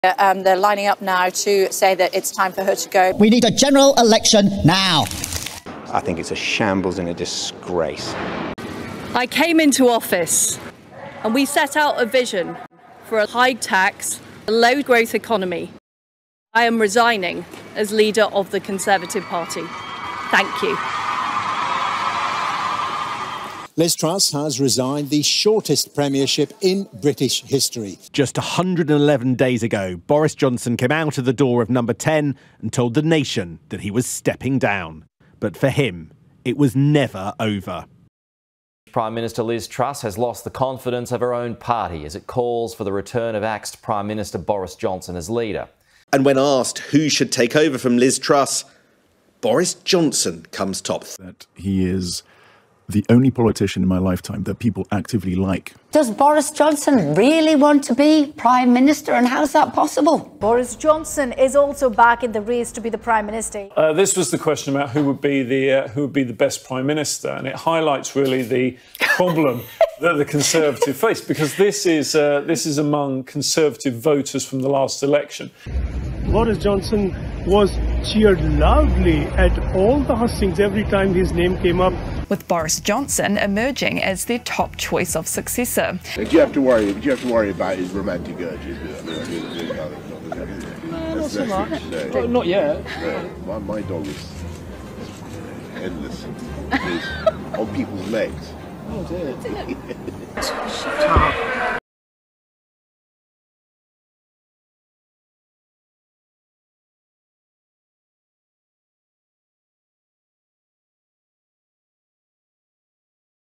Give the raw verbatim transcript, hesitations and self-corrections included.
Um, they're lining up now to say that it's time for her to go. We need a general election now. I think it's a shambles and a disgrace. I came into office and we set out a vision for a high tax, low growth economy. I am resigning as leader of the Conservative Party. Thank you. Liz Truss has resigned, the shortest premiership in British history. Just one hundred eleven days ago, Boris Johnson came out of the door of number ten and told the nation that he was stepping down. But for him, it was never over. Prime Minister Liz Truss has lost the confidence of her own party as it calls for the return of axed Prime Minister Boris Johnson as leader. And when asked who should take over from Liz Truss, Boris Johnson comes top. That he is the only politician in my lifetime that people actively like. Does Boris Johnson really want to be Prime Minister, and how's that possible? Boris Johnson is also back in the race to be the Prime Minister. Uh, this was the question about who would be the uh, who would be the best Prime Minister, and it highlights really the problem that the Conservative face, because this is uh, this is among Conservative voters from the last election. Boris Johnson was cheered loudly at all the hustings every time his name came up. With Boris Johnson emerging as their top choice of successor. Did you have to worry? Did you have to worry about his romantic urges? No, not so much. No. Not yet. No. My, my dog is endless. He's on people's legs. Oh dear.